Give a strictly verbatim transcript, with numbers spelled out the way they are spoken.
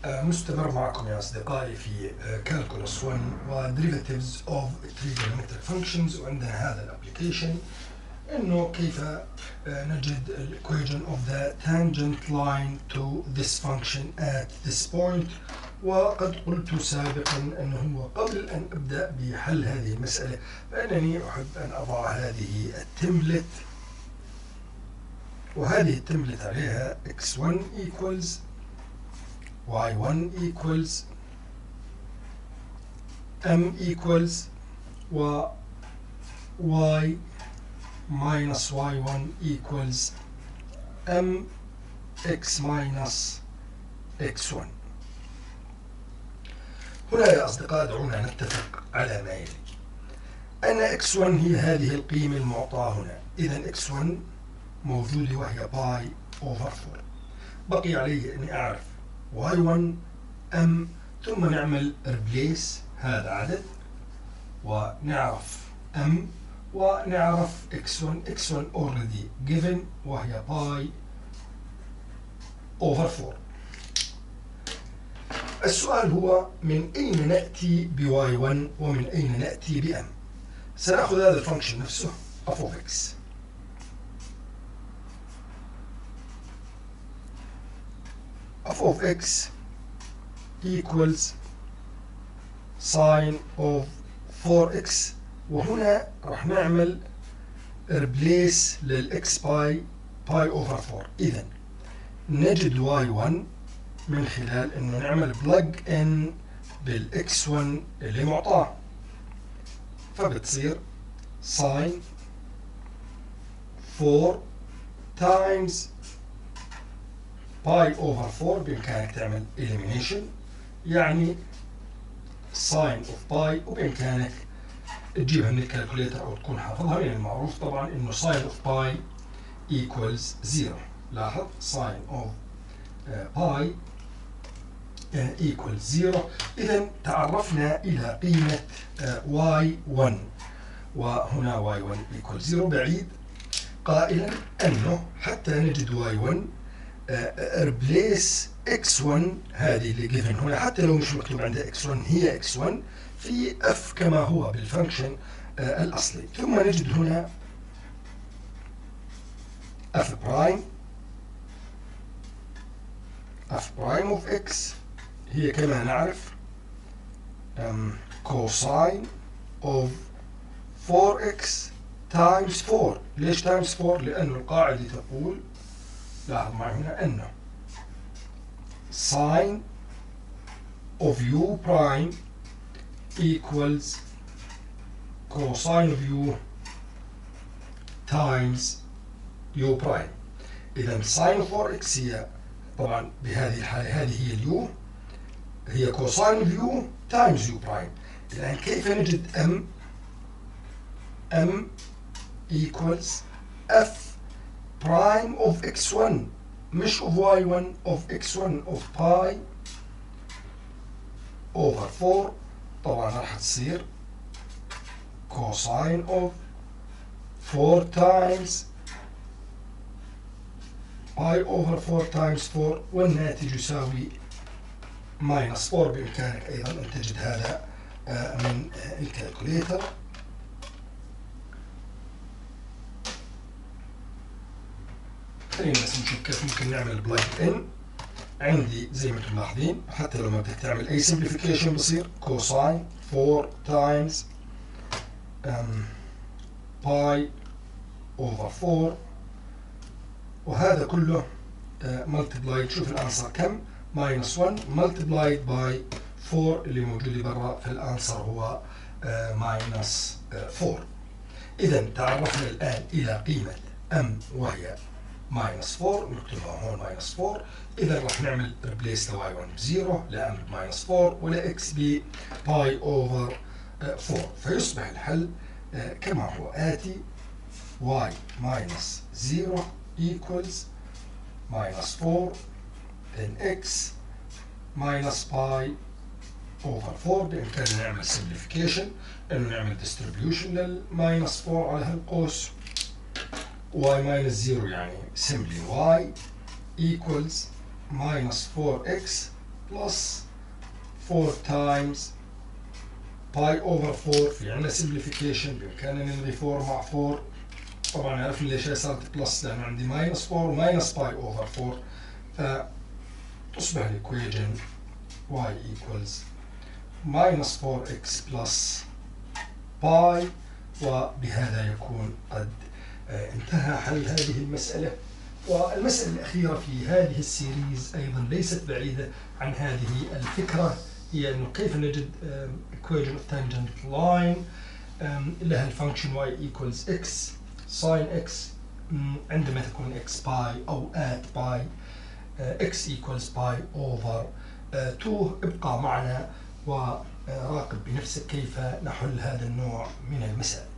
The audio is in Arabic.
مستمر معكم يا أصدقائي في Calculus one و Derivatives of Trigonometric Functions. وعندنا هذا الابليكيشن إنه كيف نجد ال equation of the tangent line to this function at this point. وقد قلت سابقا أنه قبل أن أبدأ بحل هذه المسألة فإنني أحب أن أضع هذه التمبلت، وهذه التمبلت عليها إكس ون equals واي ون equals m equals و y minus واي ون equals m x minus إكس ون. هنا يا أصدقاء دعونا نتفق على ما يلي: أن إكس ون هي هذه القيمة المعطاة هنا، إذا إكس ون موجودة وهي باي أوفر فور. بقي علي أني أعرف واي ون m، ثم نعمل replace هذا عدد ونعرف m ونعرف إكس ون. إكس ون already given وهي باي أوفر فور. السؤال هو من أين نأتي ب واي ون ومن أين نأتي ب m. سنأخذ هذا الفانكشن نفسه f of x. f of x equals sine of فور إكس، وهنا راح نعمل replace للإكس باي باي أوفر فور. إذا نجد واي ون من خلال إنه نعمل plug in بالإكس ون اللي معطاه، فبتصير sine فور times باي أوفر فور. بإمكانك تعمل elimination يعني sine of باي، وبإمكانك تجيبها من الكالكوليتر أو تكون حافظها من المعروف طبعا إنه sine of باي equals زيرو. لاحظ sine of باي equals زيرو. إذا تعرفنا إلى قيمة واي ون، وهنا واي ون equals زيرو، بعيد قائلا أنه حتى نجد واي ون replace إكس ون هذه اللي given هنا، حتى لو مش مكتوب عندها إكس ون هي إكس ون في f كما هو بالفانكشن الأصلي. ثم نجد هنا f prime f prime of x هي كما نعرف um, cosine of فور إكس times فور. ليش times فور؟ لأنه القاعدة تقول، لاحظ معي هنا، أنه sine of u prime equals cosine of u times u prime. إذا sin فور إكس هي طبعا بهذه الحالة هذه هي اليو، هي cosine of u times u prime. إذا كيف نجد m؟ m equals f prime of إكس ون، مش of واي ون، of إكس ون of pi over فور. طبعا راح تصير cosine of فور times pi over فور times فور، والناتج يساوي minus فور. بإمكانك أيضا أن تجد هذا من الكالكوليتر. خلينا بس نشوف كيف ممكن نعمل بلاج ان. عندي زي ما انتم ملاحظين حتى لو ما بدك تعمل اي simplification بصير cosine فور times um, pi over فور، وهذا كله uh, multiplied. شوف الانسر كم؟ minus ون multiplied by فور اللي موجود برا في الانسر هو uh, minus فور. اذا تعرفنا الان الى قيمة m وهي minus فور، نكتبها هون minus فور. إذا راح نعمل replace ل واي ون بزيرو، ل m minus فور، ولا x ب باي over فور. فيصبح الحل كما هو آتي: y minus زيرو equals minus فور then x minus pi over فور. بإمكاننا نعمل simplification، إنه نعمل distribution لل minus فور على هالقوس. y minus زيرو يعني simply y equals minus فور إكس بلس فور تايمز باي اوفر فور. في عندنا سمبليفيكيشن بامكاننا نلغي فور مع فور. طبعا عرفنا ليش هي صارت بلس، لانه عندي ماينس فور وماينس باي اوفر فور، فتصبح الايكويجن y equals minus فور إكس plus باي. وبهذا يكون قد انتهى حل هذه المسألة. والمسألة الأخيرة في هذه السيريز أيضا ليست بعيدة عن هذه الفكرة، هي أنه كيف نجد equation of tangent line لها الفانكشن y equals x sin x عندما تكون x باي أو at باي x equals باي over تو. ابقى معنا وراقب بنفسك كيف نحل هذا النوع من المسائل.